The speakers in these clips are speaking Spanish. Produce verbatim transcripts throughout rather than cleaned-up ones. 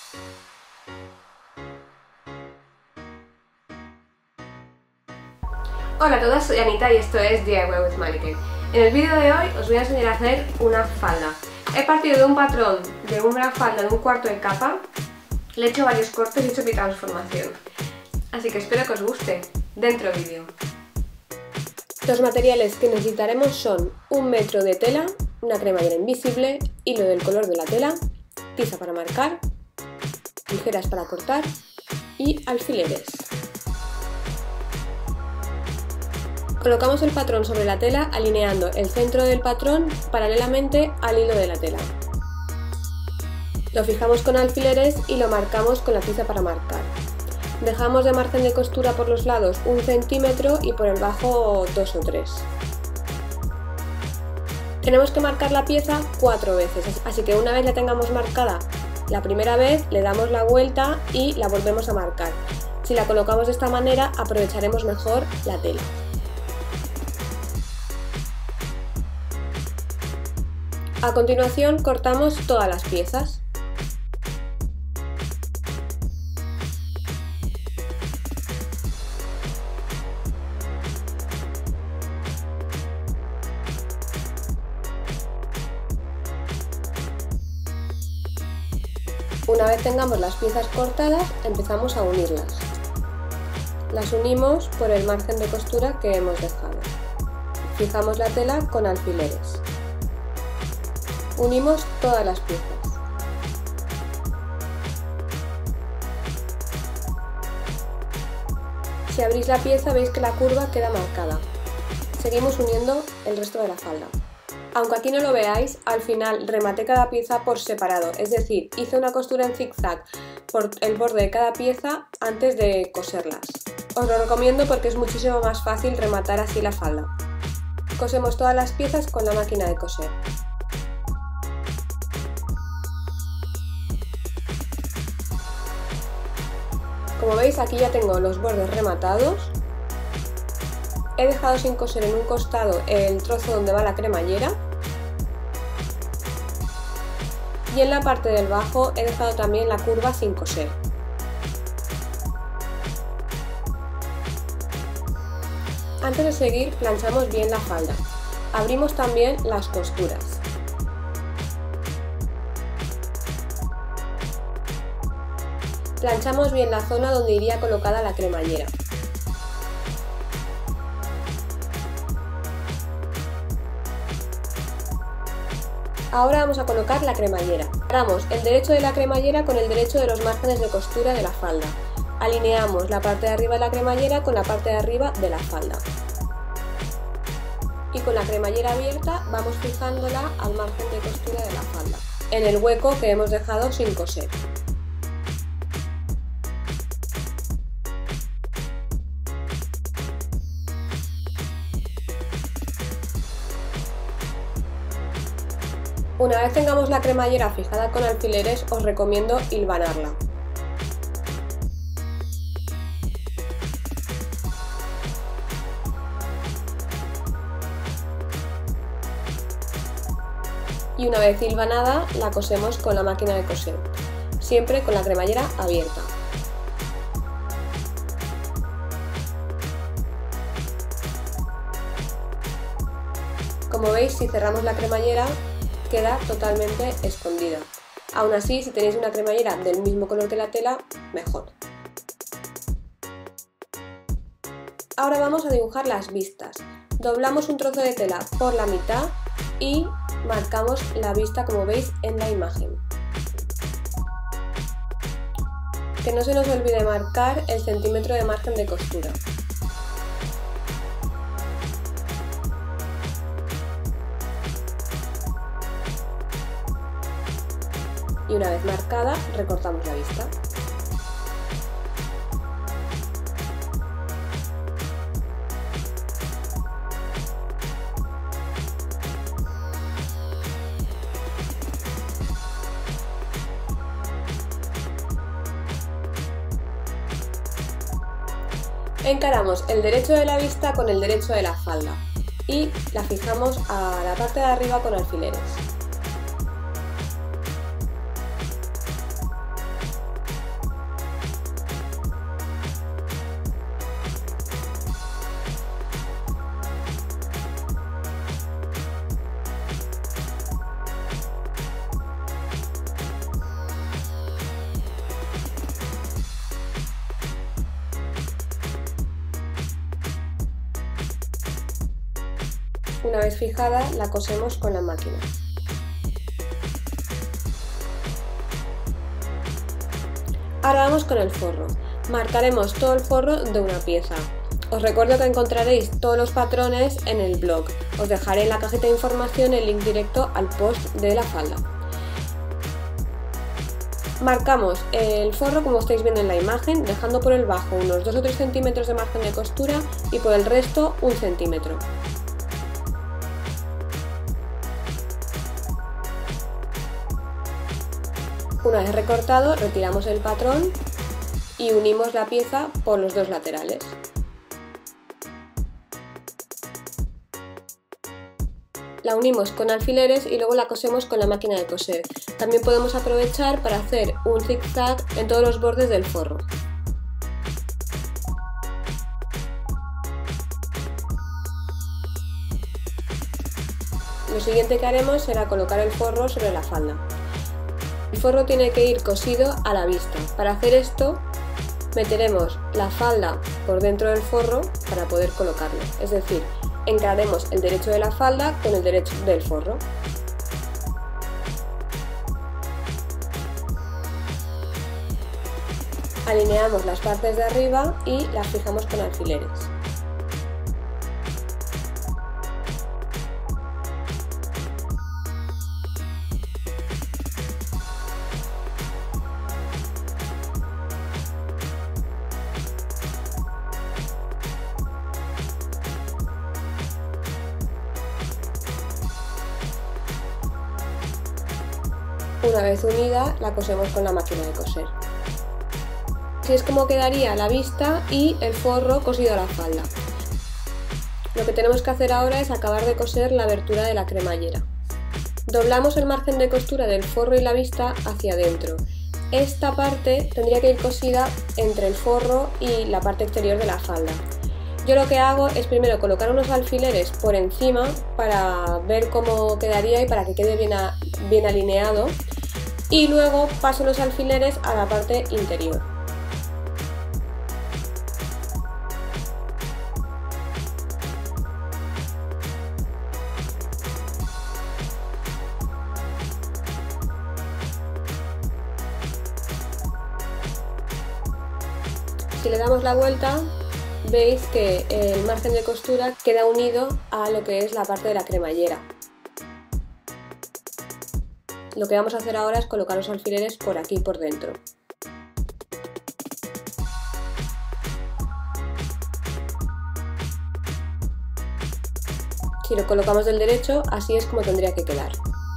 Hola a todas, soy Anita y esto es D I Y with Mannequin. En el vídeo de hoy os voy a enseñar a hacer una falda. He partido de un patrón de una falda de un cuarto de capa, le he hecho varios cortes y he hecho mi transformación. Así que espero que os guste. Dentro vídeo. Los materiales que necesitaremos son un metro de tela, una cremallera invisible, hilo del color de la tela, tiza para marcar, tijeras para cortar y alfileres. Colocamos el patrón sobre la tela alineando el centro del patrón paralelamente al hilo de la tela. Lo fijamos con alfileres y lo marcamos con la tiza para marcar. Dejamos de margen de costura por los lados un centímetro y por el bajo dos o tres. Tenemos que marcar la pieza cuatro veces, así que una vez la tengamos marcada la primera vez le damos la vuelta y la volvemos a marcar. Si la colocamos de esta manera aprovecharemos mejor la tela. A continuación cortamos todas las piezas. Una vez tengamos las piezas cortadas, empezamos a unirlas. Las unimos por el margen de costura que hemos dejado. Fijamos la tela con alfileres. Unimos todas las piezas. Si abrís la pieza veis que la curva queda marcada. Seguimos uniendo el resto de la falda. Aunque aquí no lo veáis, al final rematé cada pieza por separado, es decir, hice una costura en zigzag por el borde de cada pieza antes de coserlas. Os lo recomiendo porque es muchísimo más fácil rematar así la falda. Cosemos todas las piezas con la máquina de coser. Como veis, aquí ya tengo los bordes rematados. He dejado sin coser en un costado el trozo donde va la cremallera. Y en la parte del bajo he dejado también la curva sin coser. Antes de seguir, planchamos bien la falda. Abrimos también las costuras. Planchamos bien la zona donde iría colocada la cremallera. Ahora vamos a colocar la cremallera. Separamos el derecho de la cremallera con el derecho de los márgenes de costura de la falda. Alineamos la parte de arriba de la cremallera con la parte de arriba de la falda. Y con la cremallera abierta vamos fijándola al margen de costura de la falda, en el hueco que hemos dejado sin coser. Una vez tengamos la cremallera fijada con alfileres, os recomiendo hilvanarla. Y una vez hilvanada, la cosemos con la máquina de coser, siempre con la cremallera abierta. Como veis, si cerramos la cremallera, queda totalmente escondida. Aún así, si tenéis una cremallera del mismo color que la tela, mejor. Ahora vamos a dibujar las vistas. Doblamos un trozo de tela por la mitad y marcamos la vista como veis en la imagen. Que no se nos olvide marcar el centímetro de margen de costura. Y una vez marcada, recortamos la vista. Encaramos el derecho de la vista con el derecho de la falda y la fijamos a la parte de arriba con alfileres. Una vez fijada, la cosemos con la máquina. Ahora vamos con el forro. Marcaremos todo el forro de una pieza. Os recuerdo que encontraréis todos los patrones en el blog. Os dejaré en la cajita de información el link directo al post de la falda. Marcamos el forro como estáis viendo en la imagen, dejando por el bajo unos dos o tres centímetros de margen de costura y por el resto un centímetro. Una vez recortado, retiramos el patrón y unimos la pieza por los dos laterales. La unimos con alfileres y luego la cosemos con la máquina de coser. También podemos aprovechar para hacer un zigzag en todos los bordes del forro. Lo siguiente que haremos será colocar el forro sobre la falda. El forro tiene que ir cosido a la vista. Para hacer esto, meteremos la falda por dentro del forro para poder colocarlo. Es decir, encararemos el derecho de la falda con el derecho del forro. Alineamos las partes de arriba y las fijamos con alfileres. Una vez unida, la cosemos con la máquina de coser. Así es como quedaría la vista y el forro cosido a la falda. Lo que tenemos que hacer ahora es acabar de coser la abertura de la cremallera. Doblamos el margen de costura del forro y la vista hacia adentro. Esta parte tendría que ir cosida entre el forro y la parte exterior de la falda. Yo lo que hago es primero colocar unos alfileres por encima para ver cómo quedaría y para que quede bien, a, bien alineado, y luego paso los alfileres a la parte interior. Si le damos la vuelta, veis que el margen de costura queda unido a lo que es la parte de la cremallera. Lo que vamos a hacer ahora es colocar los alfileres por aquí, por dentro. Si lo colocamos del derecho, así es como tendría que quedar.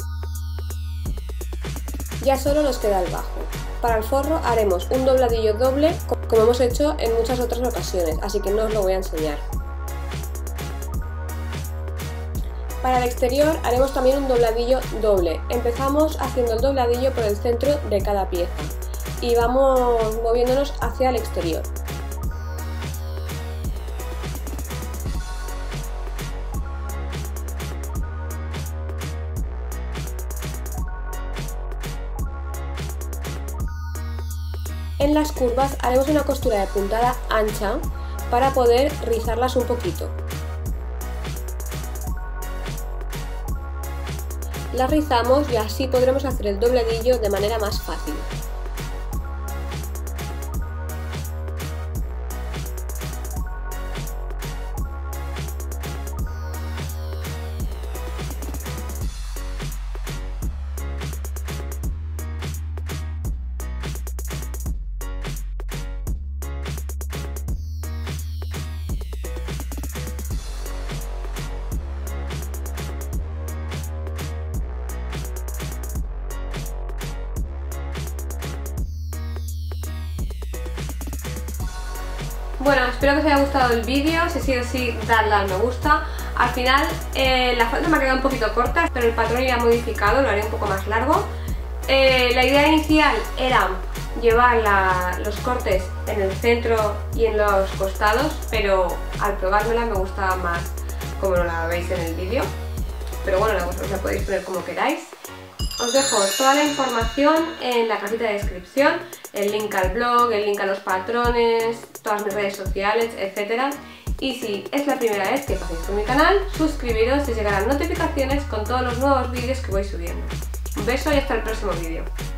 Ya solo nos queda el bajo. Para el forro haremos un dobladillo doble, como hemos hecho en muchas otras ocasiones, así que no os lo voy a enseñar. Para el exterior haremos también un dobladillo doble. Empezamos haciendo el dobladillo por el centro de cada pieza y vamos moviéndonos hacia el exterior. En las curvas haremos una costura de puntada ancha para poder rizarlas un poquito. Las rizamos y así podremos hacer el dobladillo de manera más fácil. Bueno, espero que os haya gustado el vídeo. Si ha sido así, dadle al me gusta. Al final eh, la falda me ha quedado un poquito corta, pero el patrón ya modificado, lo haré un poco más largo. Eh, la idea inicial era llevar la, los cortes en el centro y en los costados, pero al probármela me gustaba más como la veis en el vídeo. Pero bueno, vosotros la podéis poner como queráis. Os dejo toda la información en la cajita de descripción, el link al blog, el link a los patrones, todas mis redes sociales, etcétera. Y si es la primera vez que pasáis por mi canal, suscribiros y os llegarán notificaciones con todos los nuevos vídeos que voy subiendo. Un beso y hasta el próximo vídeo.